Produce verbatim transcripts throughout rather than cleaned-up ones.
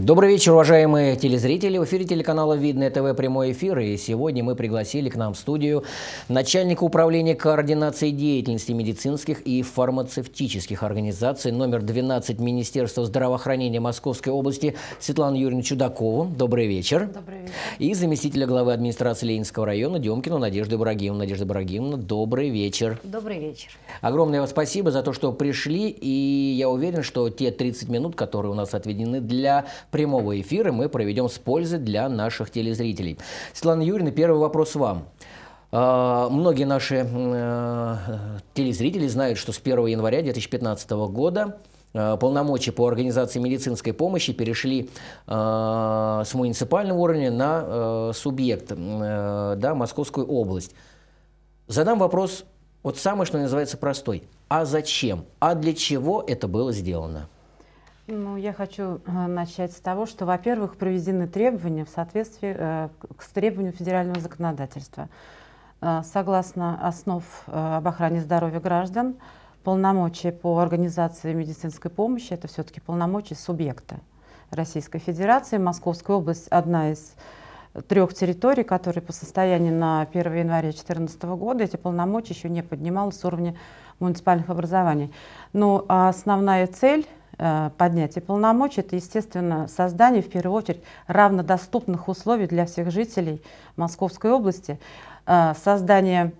Добрый вечер, уважаемые телезрители. В эфире телеканала «Видное ТВ» прямой эфир. И сегодня мы пригласили к нам в студию начальника управления координации деятельности медицинских и фармацевтических организаций номер двенадцать Министерства здравоохранения Московской области Светлану Юрьевну Чудакову. Добрый вечер. Добрый вечер. И заместителя главы администрации Ленинского района Демкину Надежду Ибрагимовну. Надежда Ибрагимовна, добрый вечер. Добрый вечер. Огромное вам спасибо за то, что пришли. И я уверен, что те тридцать минут, которые у нас отведены для прямого эфира, мы проведем с пользой для наших телезрителей. Светлана Юрьевна, первый вопрос вам. Uh, многие наши uh, телезрители знают, что с первого января две тысячи пятнадцатого года uh, полномочия по организации медицинской помощи перешли uh, с муниципального уровня на uh, субъект, uh, да, Московскую область. Задам вопрос, вот самый, что называется, простой. А зачем? А для чего это было сделано? Ну, я хочу э, начать с того, что, во-первых, проведены требования в соответствии э, с требованиям федерального законодательства. Э, согласно основ э, об охране здоровья граждан, полномочия по организации медицинской помощи – это все-таки полномочия субъекта Российской Федерации. Московская область – одна из трех территорий, которые по состоянию на первое января две тысячи четырнадцатого года эти полномочия еще не поднималась с уровня муниципальных образований. Но основная цель поднятие полномочий – это, естественно, создание, в первую очередь, равнодоступных условий для всех жителей Московской области, создание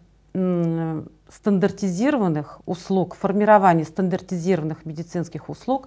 стандартизированных услуг, формирование стандартизированных медицинских услуг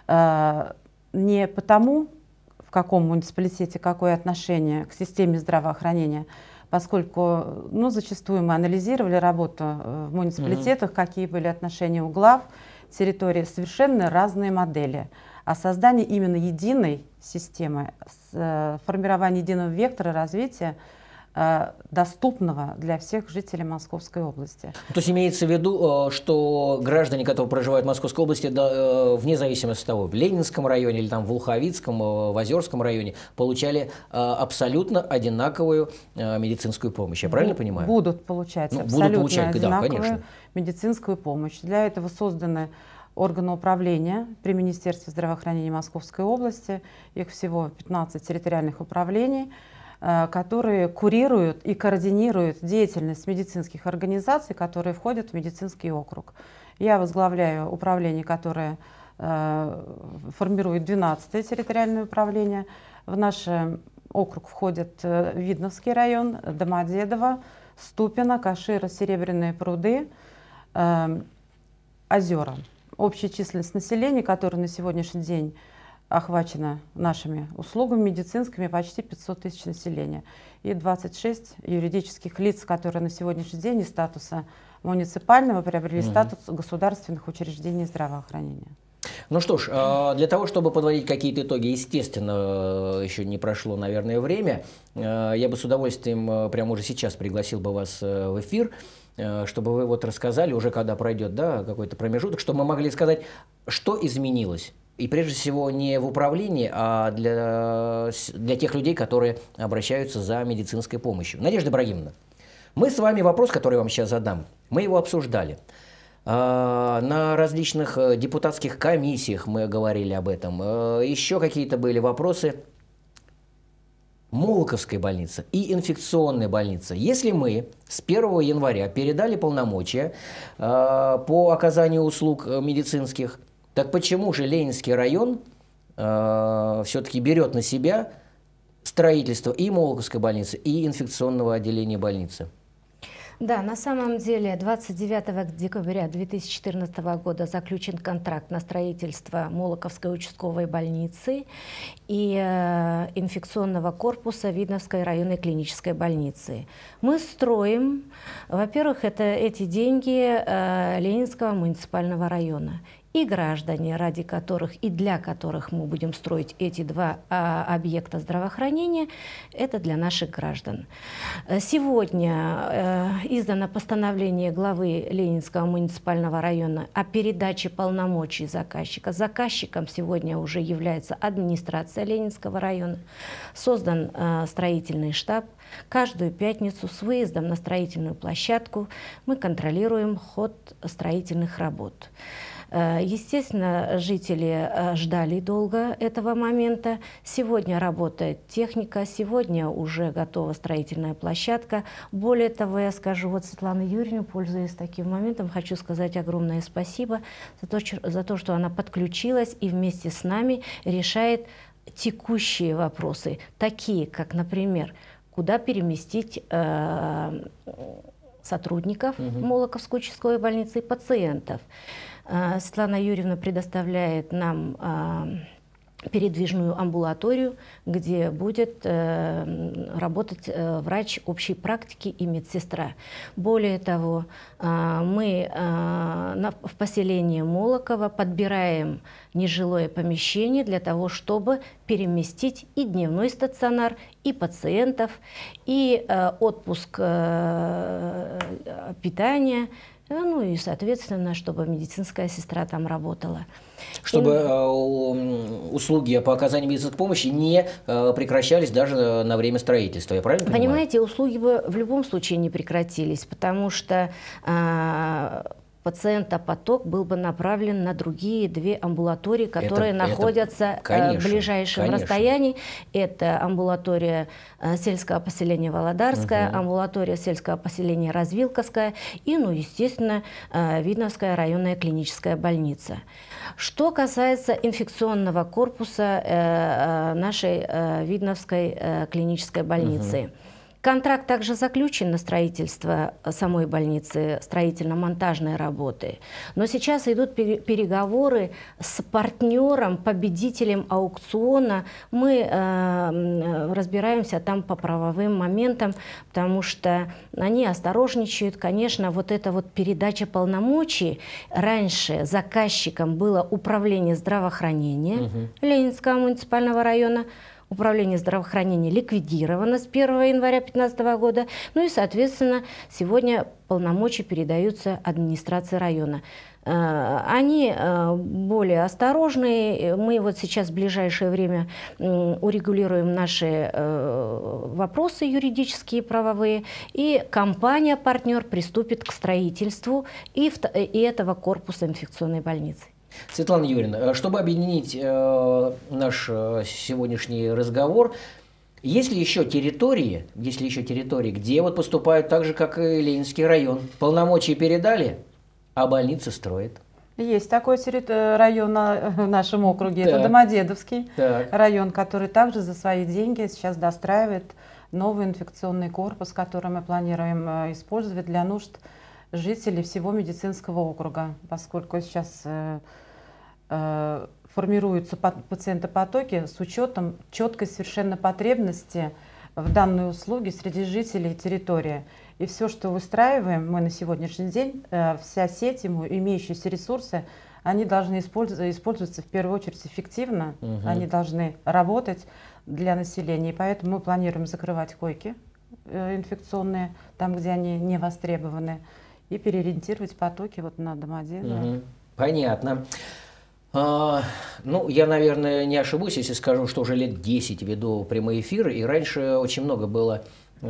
не потому, в каком муниципалитете какое отношение к системе здравоохранения, поскольку ну, зачастую мы анализировали работу в муниципалитетах, mm-hmm. какие были отношения у глав территории, совершенно разные модели. А создание именно единой системы, формирование единого вектора развития, доступного для всех жителей Московской области. То есть имеется в виду, что граждане, которые проживают в Московской области, вне зависимости от того, в Ленинском районе или там в Волховицком, в Озерском районе, получали абсолютно одинаковую медицинскую помощь. Я правильно понимаю? Будут получать ну, абсолютно будут получать, одинаковую да, конечно. медицинскую помощь. Для этого созданы органы управления при Министерстве здравоохранения Московской области. Их всего пятнадцать территориальных управлений, которые курируют и координируют деятельность медицинских организаций, которые входят в медицинский округ. Я возглавляю управление, которое э, формирует двенадцатое территориальное управление. В наш округ входят э, Видновский район, Домодедово, Ступино, Кашира, Серебряные пруды, э, Озера. Общая численность населения, которая на сегодняшний день охвачено нашими услугами медицинскими, почти пятьсот тысяч населения. И двадцать шесть юридических лиц, которые на сегодняшний день из статуса муниципального приобрели угу. статус государственных учреждений здравоохранения. Ну что ж, для того, чтобы подводить какие-то итоги, естественно, еще не прошло, наверное, время, я бы с удовольствием прямо уже сейчас пригласил бы вас в эфир, чтобы вы вот рассказали, уже когда пройдет да, какой-то промежуток, чтобы мы могли сказать, что изменилось. И прежде всего не в управлении, а для, для тех людей, которые обращаются за медицинской помощью. Надежда Ибрагимовна, мы с вами вопрос, который я вам сейчас задам, мы его обсуждали. На различных депутатских комиссиях мы говорили об этом. Еще какие-то были вопросы. Молоковская больница и инфекционная больница. Если мы с первого января передали полномочия по оказанию услуг медицинских, так почему же Ленинский район э, все-таки берет на себя строительство и Молоковской больницы, и инфекционного отделения больницы? Да, на самом деле двадцать девятого декабря две тысячи четырнадцатого года заключен контракт на строительство Молоковской участковой больницы и э, инфекционного корпуса Видновской районной клинической больницы. Мы строим, во-первых, это эти деньги э, Ленинского муниципального района. И граждане, ради которых и для которых мы будем строить эти два а, объекта здравоохранения, это для наших граждан. Сегодня э, издано постановление главы Ленинского муниципального района о передаче полномочий заказчика. Заказчиком сегодня уже является администрация Ленинского района. Создан э, строительный штаб. Каждую пятницу с выездом на строительную площадку мы контролируем ход строительных работ. Естественно, жители ждали долго этого момента. Сегодня работает техника, сегодня уже готова строительная площадка. Более того, я скажу, вот Светлана Юрьевна, пользуясь таким моментом, хочу сказать огромное спасибо за то, за то, что она подключилась и вместе с нами решает текущие вопросы, такие как, например, куда переместить э, сотрудников угу. Молоковской участковой больницы и пациентов. Э, Светлана Юрьевна предоставляет нам э, передвижную амбулаторию, где будет э, работать э, врач общей практики и медсестра. Более того, э, мы э, на, в поселении Молоково подбираем нежилое помещение для того, чтобы переместить и дневной стационар, и пациентов, и э, отпуск э, питания, ну и, соответственно, чтобы медицинская сестра там работала. Чтобы и... услуги по оказанию медицинской помощи не прекращались даже на время строительства, я правильно понимаю? Понимаете, услуги бы в любом случае не прекратились, потому что э, пациентопоток был бы направлен на другие две амбулатории, которые это, находятся это, конечно, в ближайшем конечно. расстоянии. Это амбулатория сельского поселения Володарская, угу. амбулатория сельского поселения Развилковская и, ну, естественно, Видновская районная клиническая больница. Что касается инфекционного корпуса нашей Видновской клинической больницы. Угу. Контракт также заключен на строительство самой больницы, строительно-монтажной работы. Но сейчас идут переговоры с партнером, победителем аукциона. Мы э, разбираемся там по правовым моментам, потому что они осторожничают. Конечно, вот эта вот передача полномочий. Раньше заказчиком было управление здравоохранения угу. Ленинского муниципального района. Управление здравоохранения ликвидировано с первого января две тысячи пятнадцатого года. Ну и, соответственно, сегодня полномочия передаются администрации района. Они более осторожные. Мы вот сейчас в ближайшее время урегулируем наши вопросы юридические, правовые. И компания-партнер приступит к строительству и, и этого корпуса инфекционной больницы. Светлана Юрьевна, чтобы объединить э, наш сегодняшний разговор, есть ли еще территории, есть ли еще территории, где вот поступают так же, как и Ленинский район? Полномочия передали, а больницы строят? Есть такой район в нашем округе, так. это Домодедовский так. район, который также за свои деньги сейчас достраивает новый инфекционный корпус, который мы планируем использовать для нужд жителей всего медицинского округа, поскольку сейчас э, э, формируются пациентопотоки с учетом четкой совершенно потребности в данной услуге среди жителей территории. И все, что выстраиваем мы на сегодняшний день, э, вся сеть, ему имеющиеся ресурсы, они должны использоваться, использоваться в первую очередь эффективно, угу. они должны работать для населения. И поэтому мы планируем закрывать койки э, инфекционные, там, где они не востребованы, и переориентировать потоки вот на Домодедово. Угу. Понятно. А, ну, я, наверное, не ошибусь, если скажу, что уже лет десять веду прямой эфир, и раньше очень много было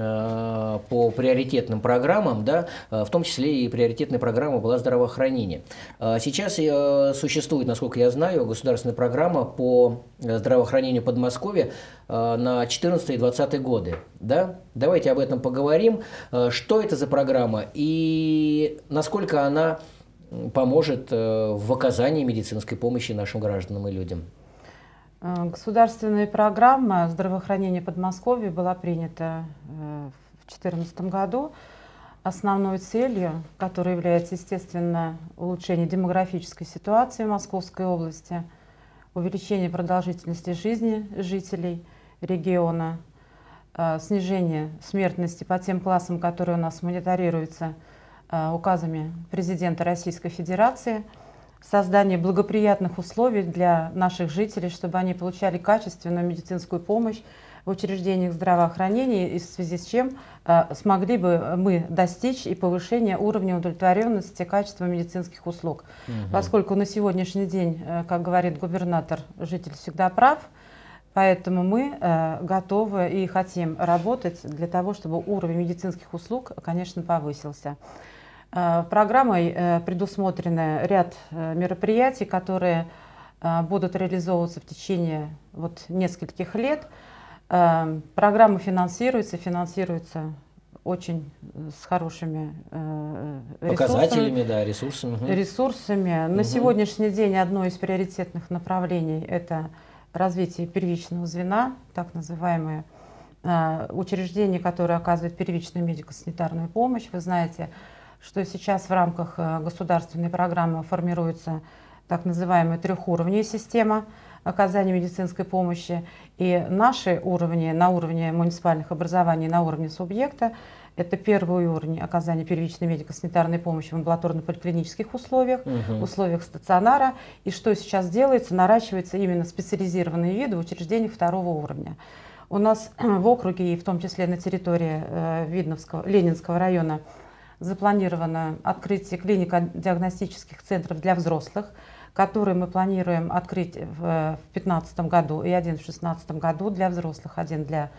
а, по приоритетным программам, да, в том числе и приоритетная программа была здравоохранение. А сейчас а, существует, насколько я знаю, государственная программа по здравоохранению Подмосковья а, на четырнадцатый и двадцатый годы. Да? Давайте об этом поговорим. А, что это за программа и насколько она поможет в оказании медицинской помощи нашим гражданам и людям? Государственная программа здравоохранения Подмосковья была принята в две тысячи четырнадцатом году. Основной целью, которая является, естественно, улучшение демографической ситуации в Московской области, увеличение продолжительности жизни жителей региона, снижение смертности по тем классам, которые у нас мониторируются указами президента Российской Федерации, создание благоприятных условий для наших жителей, чтобы они получали качественную медицинскую помощь в учреждениях здравоохранения, и в связи с чем э, смогли бы мы достичь и повышения уровня удовлетворенности качества медицинских услуг. Угу. Поскольку на сегодняшний день, э, как говорит губернатор, житель всегда прав, поэтому мы э, готовы и хотим работать для того, чтобы уровень медицинских услуг, конечно, повысился. Программой предусмотрены ряд мероприятий, которые будут реализовываться в течение вот нескольких лет. Программа финансируется, финансируется очень с хорошими ресурсами. Показателями, да, ресурсами. ресурсами. Угу. На сегодняшний день одно из приоритетных направлений – это развитие первичного звена, так называемые учреждения, которые оказывают первичную медико-санитарную помощь. Вы знаете, что сейчас в рамках государственной программы формируется так называемая трехуровневая система оказания медицинской помощи. И наши уровни на уровне муниципальных образований, на уровне субъекта, это первый уровень оказания первичной медико-санитарной помощи в амбулаторно-поликлинических условиях, угу. условиях стационара. И что сейчас делается, наращивается именно специализированные виды в учреждениях второго уровня. У нас в округе, и в том числе на территории э, Видновского, Ленинского района, запланировано открытие клинико-диагностических центров для взрослых, которые мы планируем открыть в две тысячи пятнадцатом году и один в две тысячи шестнадцатом году для взрослых, один для,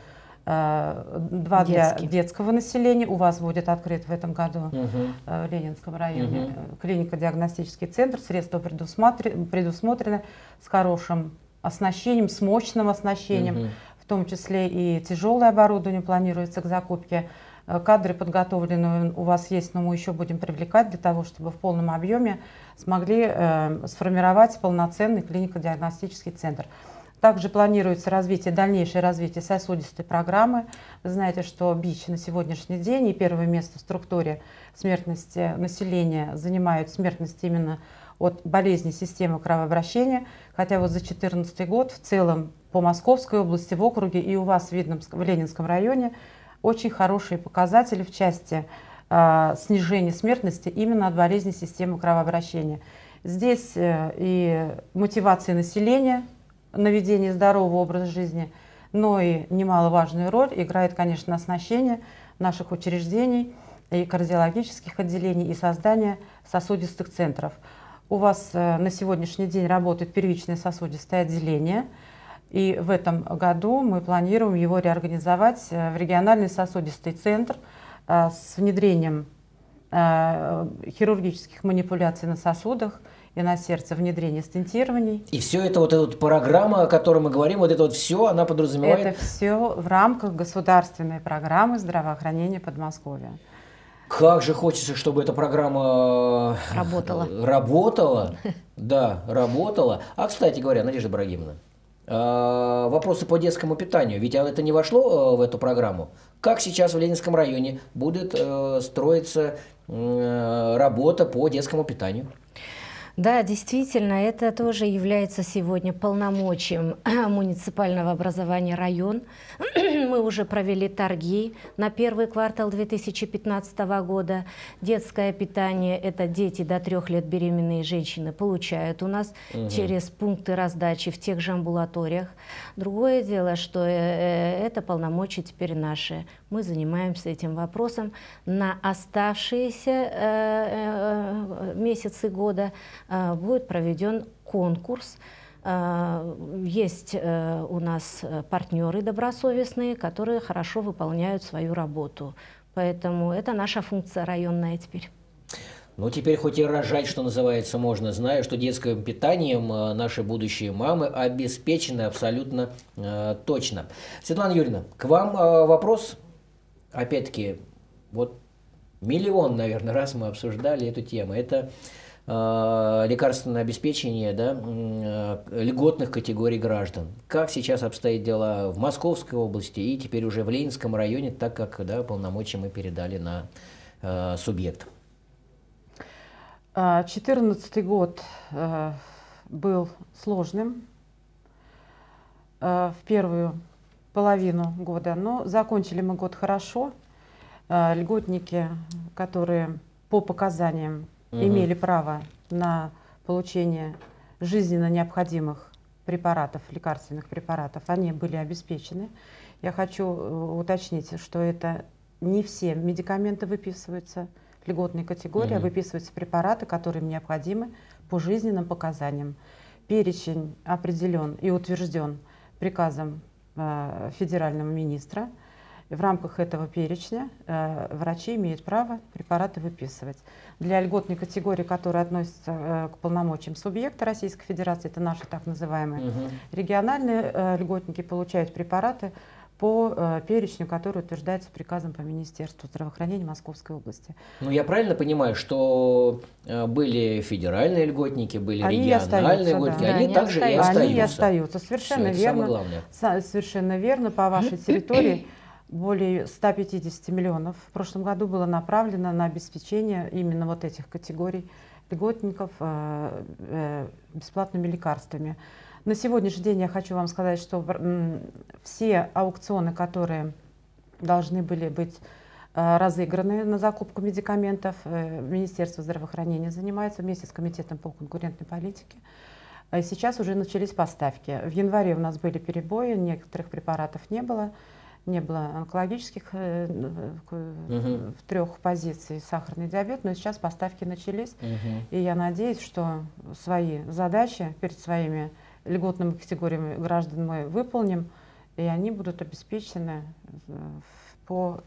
э, два Детский. для детского населения. У вас будет открыт в этом году угу. э, в Ленинском районе угу. клинико-диагностический центр. Средства предусмотрены, предусмотрены с хорошим оснащением, с мощным оснащением, угу. в том числе и тяжелое оборудование планируется к закупке. Кадры подготовленные у вас есть, но мы еще будем привлекать для того, чтобы в полном объеме смогли э, сформировать полноценный клинико-диагностический центр. Также планируется развитие, дальнейшее развитие сосудистой программы. Вы знаете, что БИЧ на сегодняшний день и первое место в структуре смертности населения занимают смертность именно от болезней системы кровообращения. Хотя вот за две тысячи четырнадцатый год в целом по Московской области, в округе и у вас в, Видновском, в Ленинском районе очень хорошие показатели в части э, снижения смертности именно от болезней системы кровообращения. Здесь э, и мотивация населения на ведение здорового образа жизни, но и немаловажную роль играет, конечно, оснащение наших учреждений и кардиологических отделений и создание сосудистых центров. У вас э, на сегодняшний день работает первичное сосудистое отделение. И в этом году мы планируем его реорганизовать в региональный сосудистый центр с внедрением хирургических манипуляций на сосудах и на сердце, внедрение стентирований. И все это, вот эта вот программа, о которой мы говорим, вот это вот все, она подразумевает? Это все в рамках государственной программы здравоохранения Подмосковья. Как же хочется, чтобы эта программа работала. Работала, да, работала. А, кстати говоря, Надежда Ибрагимовна, вопросы по детскому питанию, ведь это не вошло в эту программу. Как сейчас в Ленинском районе будет строиться работа по детскому питанию? Да, действительно, это тоже является сегодня полномочием муниципального образования район. Мы уже провели торги на первый квартал две тысячи пятнадцатого года. Детское питание, это дети до трех лет, беременные женщины, получают у нас угу. через пункты раздачи в тех же амбулаториях. Другое дело, что это полномочия теперь наши. Мы занимаемся этим вопросом. На оставшиеся месяцы года будет проведен конкурс. Есть у нас партнеры добросовестные, которые хорошо выполняют свою работу. Поэтому это наша функция районная теперь. Ну, теперь хоть и рожать, что называется, можно. Знаю, что детским питанием наши будущие мамы обеспечены абсолютно э, точно. Светлана Юрьевна, к вам э, вопрос. Опять-таки, вот миллион, наверное, раз мы обсуждали эту тему. Это э, лекарственное обеспечение, да, э, льготных категорий граждан. Как сейчас обстоят дела в Московской области и теперь уже в Ленинском районе, так как, да, полномочия мы передали на э, субъект? две тысячи четырнадцатый год э, был сложным э, в первую половину года, но закончили мы год хорошо. Э, льготники, которые по показаниям угу. имели право на получение жизненно необходимых препаратов, лекарственных препаратов, они были обеспечены. Я хочу уточнить, что это не все медикаменты выписываются льготной категории, угу. а выписываются препараты, которые им необходимы по жизненным показаниям. Перечень определен и утвержден приказом э, федерального министра. И в рамках этого перечня э, врачи имеют право препараты выписывать. Для льготной категории, которая относится э, к полномочиям субъекта Российской Федерации, это наши так называемые угу. региональные э, льготники, получают препараты по э, перечню, который утверждается приказом по Министерству здравоохранения Московской области. Ну, я правильно понимаю, что э, были федеральные льготники, были они региональные льготники, да. они Да, также они и остаются. Они и остаются, совершенно Все, верно. Совершенно верно, по вашей территории более ста пятидесяти миллионов в прошлом году было направлено на обеспечение именно вот этих категорий льготников э, э, бесплатными лекарствами. На сегодняшний день я хочу вам сказать, что все аукционы, которые должны были быть разыграны на закупку медикаментов, Министерство здравоохранения занимается вместе с Комитетом по конкурентной политике. Сейчас уже начались поставки. В январе у нас были перебои, некоторых препаратов не было. Не было онкологических угу. в трех позиций сахарный диабет, но сейчас поставки начались. Угу. И я надеюсь, что свои задачи перед своими льготными категориями граждан мы выполним, и они будут обеспечены по,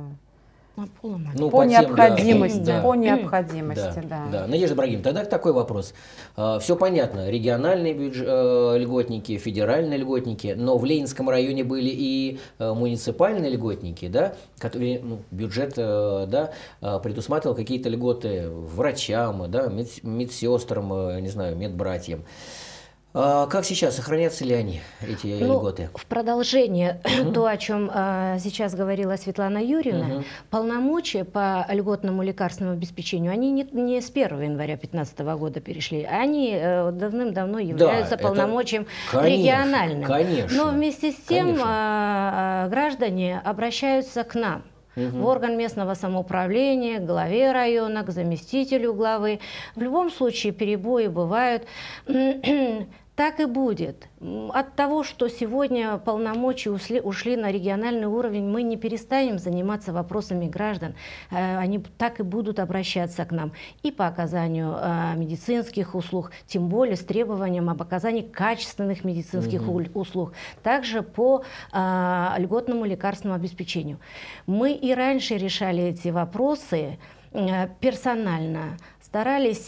ну, по, по необходимости. Да. По необходимости да. Да. Да. Надежда Ибрагимовна, тогда такой вопрос. Все понятно, региональные бюджет, льготники, федеральные льготники, но в Ленинском районе были и муниципальные льготники, да, которые, ну, бюджет да, предусматривал какие-то льготы врачам, да, мед, медсестрам, не знаю, медбратьям. А как сейчас, сохранятся ли они, эти ну, льготы? В продолжение uh-huh. то, о чем а, сейчас говорила Светлана Юрьевна, uh-huh. полномочия по льготному лекарственному обеспечению, они не, не с первого января две тысячи пятнадцатого года перешли, они э, давным-давно являются да, полномочием это, региональным. Конечно, Но вместе с тем а, граждане обращаются к нам. Угу. В орган местного самоуправления, к главе района, к заместителю главы. В любом случае перебои бывают. Так и будет. От того, что сегодня полномочия ушли, ушли на региональный уровень, мы не перестанем заниматься вопросами граждан. Они так и будут обращаться к нам и по оказанию медицинских услуг, тем более с требованием об оказании качественных медицинских угу. услуг, также по льготному лекарственному обеспечению. Мы и раньше решали эти вопросы персонально, старались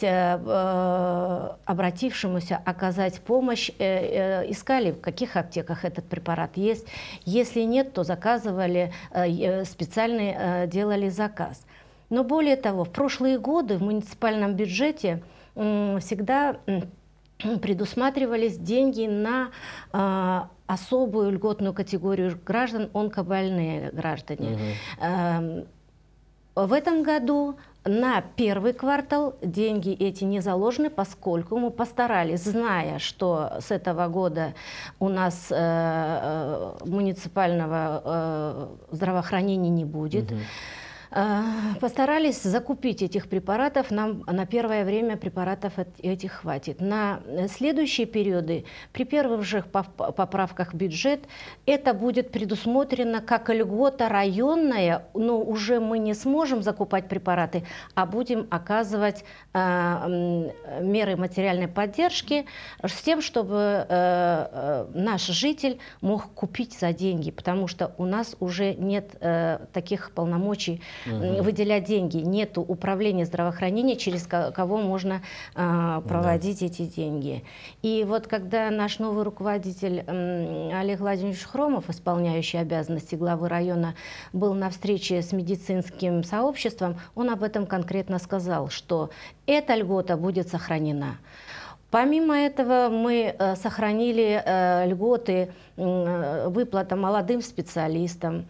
э, обратившемуся оказать помощь, э, э, искали, в каких аптеках этот препарат есть. Если нет, то заказывали, э, специально э, делали заказ. Но более того, в прошлые годы в муниципальном бюджете э, всегда э, предусматривались деньги на э, особую льготную категорию граждан, онкобольные граждане. Угу. Э, в этом году на первый квартал деньги эти не заложены, поскольку мы постарались, зная, что с этого года у нас э, э, муниципального э, здравоохранения не будет, угу. э, постарались закупить этих препаратов, нам на первое время препаратов этих хватит. На следующие периоды, при первых же поправках в бюджет, это будет предусмотрено как льгота районная, но уже мы не сможем закупать препараты, а будем оказывать э, меры материальной поддержки с тем, чтобы э, э, наш житель мог купить за деньги, потому что у нас уже нет э, таких полномочий угу. выделять деньги, нету управления здравоохранения, через кого можно э, проводить да. эти деньги. И вот когда наш новый руководитель э, Олег Владимирович Хромов, исполняющий обязанности главы района, был на встрече с медицинским сообществом, он об этом конкретно сказал, что эта льгота будет сохранена. Помимо этого мы э, сохранили э, льготы, э, выплата молодым специалистам,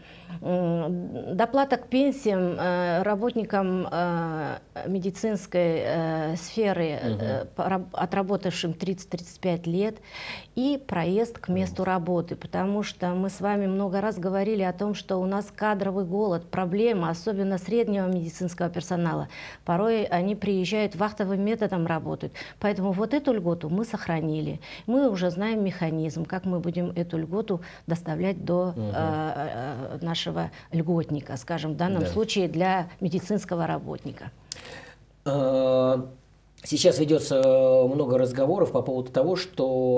э, доплата к пенсиям э, работникам э, медицинской э, сферы, э, угу. отработавшим тридцать-тридцать пять лет, и проезд к месту работы, потому что мы с вами много раз говорили о том, что у нас кадровый голод, проблема, особенно среднего медицинского персонала. Порой они приезжают, вахтовым методом работают, поэтому вот эту льготу мы сохранили. Мы уже знаем механизм, как мы будем эту льготу доставлять до угу. э, нашего льготника, скажем, в данном да. случае для медицинского работника. Сейчас ведется много разговоров по поводу того, что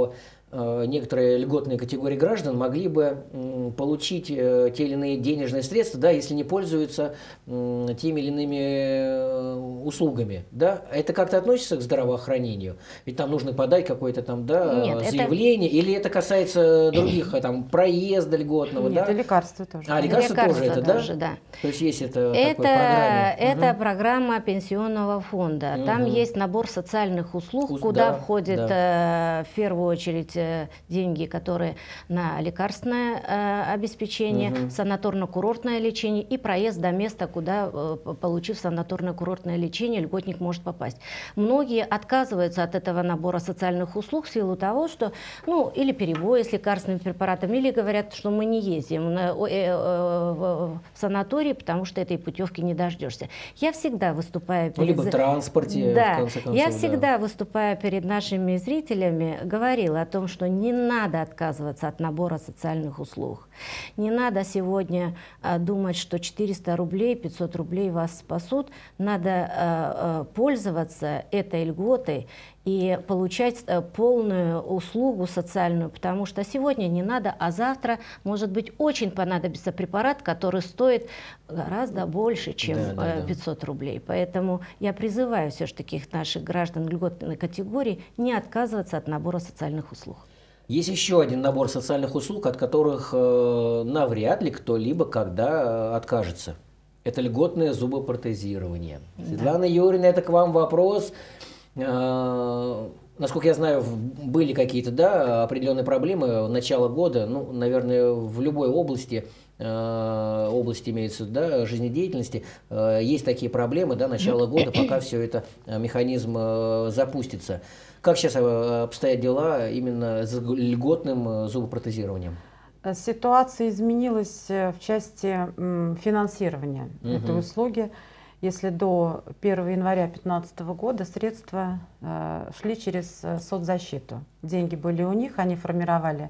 некоторые льготные категории граждан могли бы получить те или иные денежные средства, да, если не пользуются теми или иными услугами. Да? Это как-то относится к здравоохранению? Ведь там нужно подать какое-то там, да, Нет, заявление, это... или это касается других, там, проезда льготного? Нет, да? и лекарства тоже. А, лекарства, лекарства тоже это, тоже, да? да? То есть есть это, это такой программе? Это Угу. программа пенсионного фонда. Угу. Там есть набор социальных услуг, Уз, куда да, входит да. в первую очередь деньги, которые на лекарственное обеспечение, угу. санаторно-курортное лечение и проезд до места, куда, получив санаторно-курортное лечение, льготник может попасть. Многие отказываются от этого набора социальных услуг в силу того, что, ну, или перебои с лекарственными препаратами, или говорят, что мы не ездим на, э, э, в санаторий, потому что этой путевки не дождешься. Я всегда выступаю перед... Либо в транспорте, да, в конце концов. Я всегда да. выступая перед нашими зрителями, говорила о том, что не надо отказываться от набора социальных услуг. Не надо сегодня а, думать, что четыреста рублей, пятьсот рублей вас спасут. Надо а, а, пользоваться этой льготой и получать а, полную услугу социальную, потому что сегодня не надо, а завтра, может быть, очень понадобится препарат, который стоит гораздо больше, чем да, да, пятьсот рублей. Поэтому я призываю все-таки наших граждан льготной категории не отказываться от набора социальных услуг. Есть еще один набор социальных услуг, от которых э, навряд ли кто-либо когда откажется. Это льготное зубопротезирование. Да. Светлана Юрьевна, это к вам вопрос. Э, насколько я знаю, были какие-то, да, определенные проблемы в начало года, ну, наверное, в любой области, э, области имеется, да, жизнедеятельности, э, есть такие проблемы, да, начало года, пока все это, механизм э, запустится. Как сейчас обстоят дела именно с льготным зубопротезированием? Ситуация изменилась в части финансирования угу. этой услуги. Если до первого января две тысячи пятнадцатого года средства э, шли через соцзащиту. Деньги были у них, они формировали,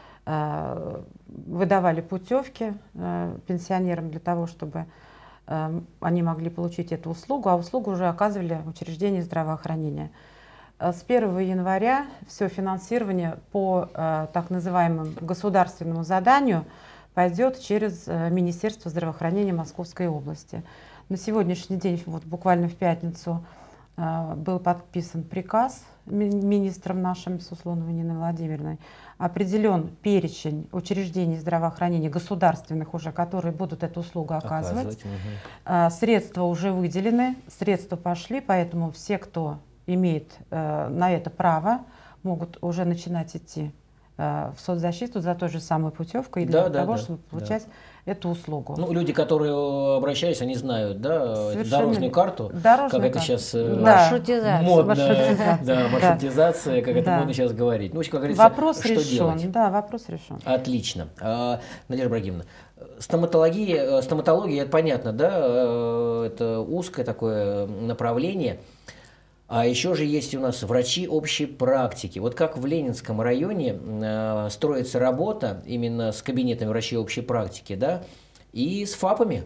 э, выдавали путевки э, пенсионерам для того, чтобы э, они могли получить эту услугу, а услугу уже оказывали учреждения здравоохранения. С первого января все финансирование по э, так называемому государственному заданию пойдет через э, Министерство здравоохранения Московской области. На сегодняшний день, вот буквально в пятницу, э, был подписан приказ ми министром нашим Суслоновой Ниной Владимировной. Определен перечень учреждений здравоохранения государственных уже, которые будут эту услугу оказывать. оказывать угу. э, средства уже выделены, средства пошли, поэтому все, кто имеет э, на это право, могут уже начинать идти э, в соцзащиту за той же самой путевкой для да, того, да, чтобы да, получать да. эту услугу. Ну, люди, которые обращались, они знают, да, дорожную карту, дорожную как карту. это сейчас да. маршрутизация. модно, маршрутизация, да, маршрутизация, как да. это модно сейчас говорить. Ну, как говорится, вопрос что решен, делать? Да, вопрос решен. Отлично. А, Надежда Ибрагимовна, стоматология, стоматология, это понятно, да, это узкое такое направление. А еще же есть у нас врачи общей практики. Вот как в Ленинском районе э, строится работа именно с кабинетами врачей общей практики, да, и с ФАПами.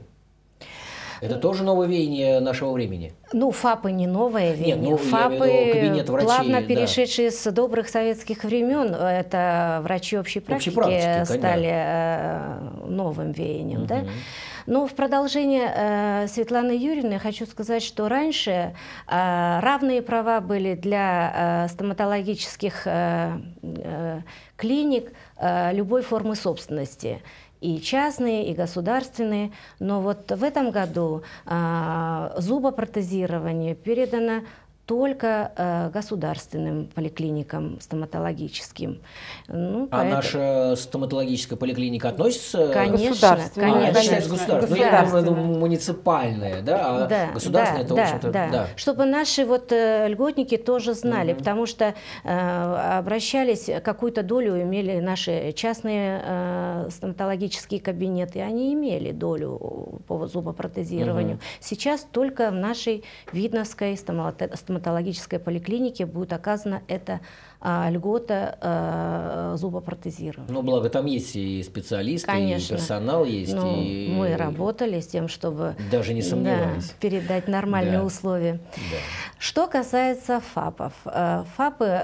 Это тоже новое веяние нашего времени. Ну, ФАПы не новое веяние. Нет, ну, ФАПы, врачей, плавно да. перешедшие с добрых советских времен, это врачи общей практики, общей практики стали конечно. новым веянием. Угу. Да? Но в продолжение э, Светланы Юрьевны хочу сказать, что раньше э, равные права были для э, стоматологических э, э, клиник э, любой формы собственности. И частные, и государственные. Но вот в этом году э, зубопротезирование передано только э, государственным поликлиникам стоматологическим. Ну, а поэтому... наша стоматологическая поликлиника относится конечно, к конечно. А, это считается государственной. Ну, я имею в виду муниципальная, да, а да, государственная да, это, в общем-то, да, да. да. Чтобы наши вот э, льготники тоже знали, угу. потому что э, обращались, какую-то долю имели наши частные э, стоматологические кабинеты, они имели долю по зубопротезированию. Угу. Сейчас только в нашей Видновской стоматологической стоматологической поликлинике будет оказана эта а, льгота а, зубопротезирования. Ну, благо там есть и специалисты, Конечно. и персонал есть. Ну, и... Мы работали с тем, чтобы даже не сомневались. Да, передать нормальные да. условия. Да. Что касается ФАПов. ФАПы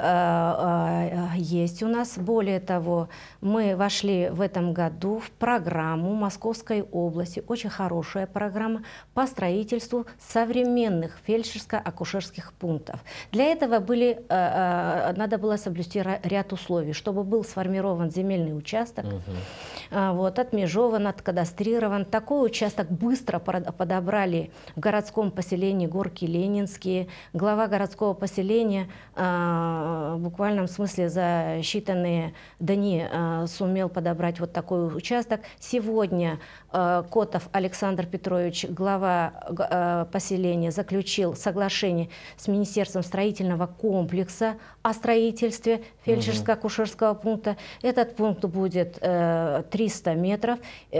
есть у нас. Более того, мы вошли в этом году в программу Московской области, очень хорошая программа по строительству современных фельдшерско-акушерских пунктов. Для этого были, надо было соблюсти ряд условий, чтобы был сформирован земельный участок, угу. вот, отмежован, откадастрирован. Такой участок быстро подобрали в городском поселении Горки Ленинские. Глава городского поселения в буквальном смысле за считанные дни сумел подобрать вот такой участок. Сегодня Котов Александр Петрович, глава поселения, заключил соглашение с Министерством строительного комплекса о строительстве фельдшерско-акушерского пункта. Этот пункт будет триста метров.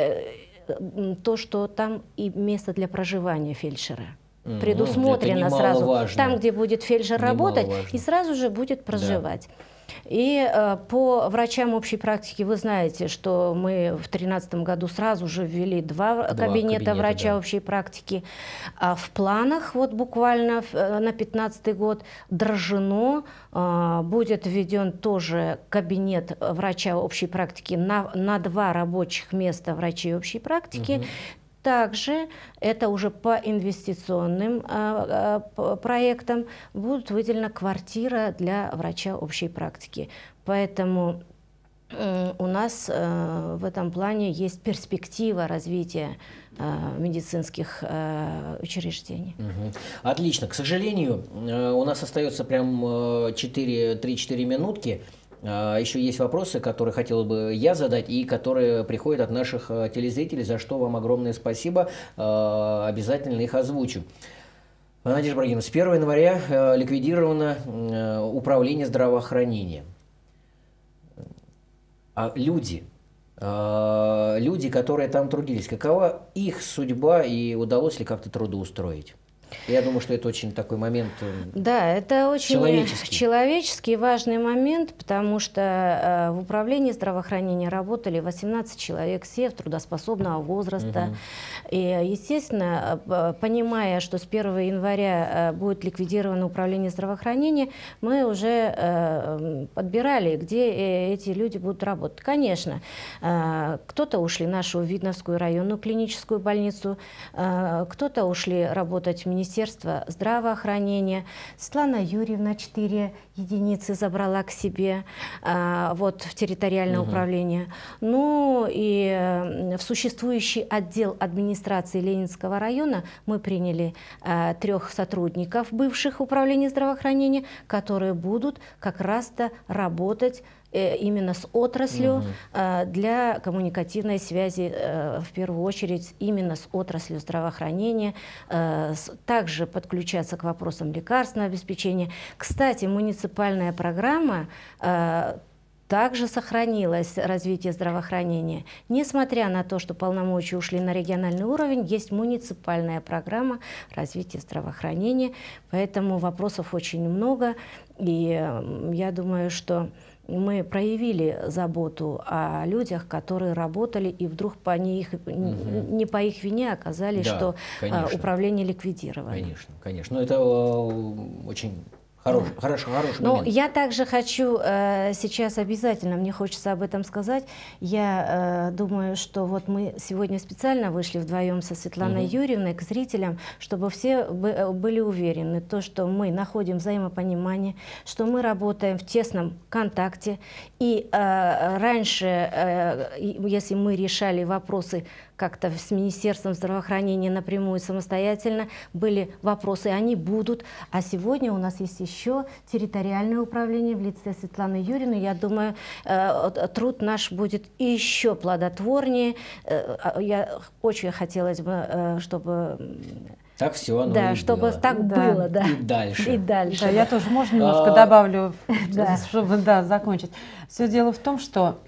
То, что там и место для проживания фельдшера. Предусмотрено сразу, там, где будет фельдшер работать, и сразу же будет проживать. Да. И э, по врачам общей практики вы знаете, что мы в две тысячи тринадцатом году сразу же ввели два, два кабинета, кабинета врача да. общей практики. А в планах вот буквально на две тысячи пятнадцатый год Дрожжино э, будет введен тоже кабинет врача общей практики на, на два рабочих места врачей общей практики. Угу. Также это уже по инвестиционным э, э, проектам будет выделена квартира для врача общей практики. Поэтому э, у нас э, в этом плане есть перспектива развития э, медицинских э, учреждений. Угу. Отлично. К сожалению, э, у нас остается прям три-четыре минутки. Еще есть вопросы, которые хотел бы я задать и которые приходят от наших телезрителей, за что вам огромное спасибо. Обязательно их озвучу. Надежда Ибрагимовна, с первого января ликвидировано управление здравоохранения. А люди, люди, которые там трудились, какова их судьба и удалось ли как-то трудоустроить? Я думаю, что это очень такой момент Да, это очень человеческий, человеческий важный момент, потому что э, в управлении здравоохранения работали восемнадцать человек, все трудоспособного возраста. Угу. И, естественно, понимая, что с первого января будет ликвидировано управление здравоохранения, мы уже э, подбирали, где эти люди будут работать. Конечно, э, кто-то ушли в нашу Видновскую районную клиническую больницу, э, кто-то ушли работать в Министерство здравоохранения. Светлана Юрьевна четыре единицы забрала к себе а, вот, в территориальное угу. управление. Ну и а, в существующий отдел администрации Ленинского района мы приняли а, трех сотрудников бывших управления здравоохранения, которые будут как раз-то работать именно с отраслью, угу. для коммуникативной связи, в первую очередь, именно с отраслью здравоохранения, также подключаться к вопросам лекарственного обеспечения. Кстати, муниципальная программа также сохранилось развитие здравоохранения. Несмотря на то, что полномочия ушли на региональный уровень, есть муниципальная программа развития здравоохранения, поэтому вопросов очень много, и я думаю, что мы проявили заботу о людях, которые работали, и вдруг по них, угу. не по их вине оказались, да, что конечно. Управление ликвидировано. Конечно, конечно. Но это очень хорош, да. хорошо, хороший Но момент. я также хочу э, сейчас обязательно, мне хочется об этом сказать, я э, думаю, что вот мы сегодня специально вышли вдвоем со Светланой угу. Юрьевной к зрителям, чтобы все были уверены, то, что мы находим взаимопонимание, что мы работаем в тесном контакте. И э, раньше, э, если мы решали вопросы как-то с Министерством здравоохранения напрямую самостоятельно, были вопросы, они будут. А сегодня у нас есть еще территориальное управление в лице Светланы Юрьевны. Я думаю, э, труд наш будет еще плодотворнее. Э, я очень хотелось бы, э, чтобы... Так все оно да, и чтобы было. так да. было, да. И дальше. И дальше. Да, да. я тоже, можно немножко а... добавлю, чтобы да, закончить. Все дело в том, что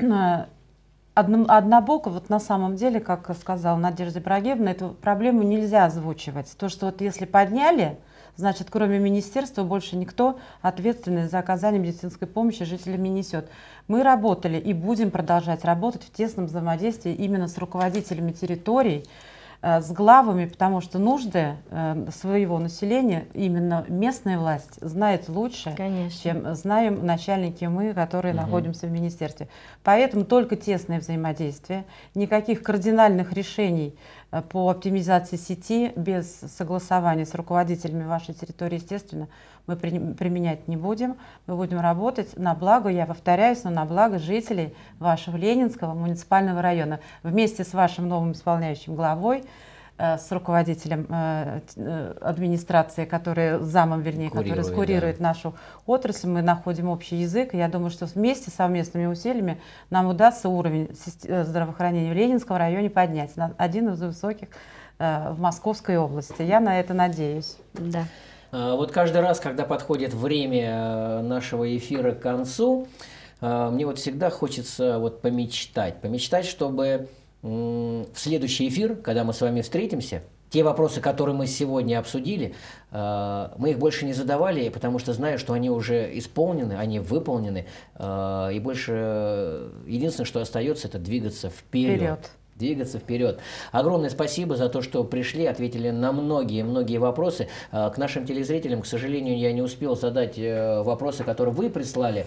однобоко, вот на самом деле, как сказала Надежда Ибрагимовна, эту проблему нельзя озвучивать. То, что вот если подняли, значит, кроме министерства, больше никто ответственность за оказание медицинской помощи жителям не несет. Мы работали и будем продолжать работать в тесном взаимодействии именно с руководителями территорий, с главами, потому что нужды своего населения именно местная власть знает лучше, Конечно. чем знаем начальники мы, которые угу. находимся в министерстве. Поэтому только тесное взаимодействие, никаких кардинальных решений по оптимизации сети без согласования с руководителями вашей территории, естественно, мы применять не будем. Мы будем работать на благо, я повторяюсь, но на благо жителей вашего Ленинского муниципального района. Вместе с вашим новым исполняющим главой, э, с руководителем э, администрации, который, замом, вернее, который скурирует да. нашу отрасль, мы находим общий язык. И я думаю, что вместе, совместными усилиями нам удастся уровень здравоохранения в Ленинском районе поднять на один из высоких э, в Московской области. Я на это надеюсь. Да. Вот каждый раз, когда подходит время нашего эфира к концу, мне вот всегда хочется вот помечтать. Помечтать, чтобы в следующий эфир, когда мы с вами встретимся, те вопросы, которые мы сегодня обсудили, мы их больше не задавали, потому что знаю, что они уже исполнены, они выполнены, и больше единственное, что остается, это двигаться вперед. вперед. Двигаться вперед. Огромное спасибо за то, что пришли, ответили на многие-многие вопросы. К нашим телезрителям, к сожалению, я не успел задать вопросы, которые вы прислали.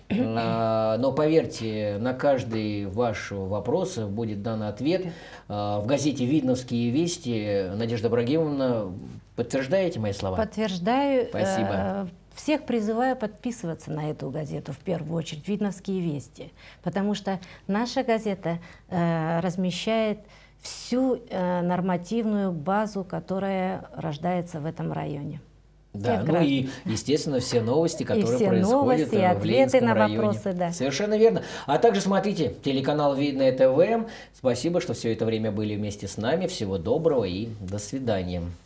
Но поверьте, на каждый ваш вопрос будет дан ответ. В газете «Видновские вести». Надежда Ибрагимовна, подтверждаете мои слова? Подтверждаю. Спасибо. Всех призываю подписываться на эту газету, в первую очередь, «Видновские вести», потому что наша газета э, размещает всю э, нормативную базу, которая рождается в этом районе. Да, ну и, естественно, все новости, которые все происходят новости, и в Ленинском на районе. Вопросы, да. Совершенно верно. А также смотрите телеканал Видное ТВ. Спасибо, что все это время были вместе с нами. Всего доброго и до свидания.